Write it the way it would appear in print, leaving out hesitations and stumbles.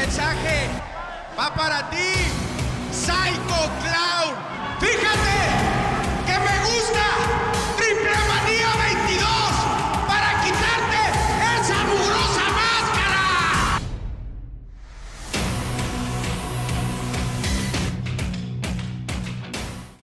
mensaje va para ti, Psycho Clown. Fíjate que me gusta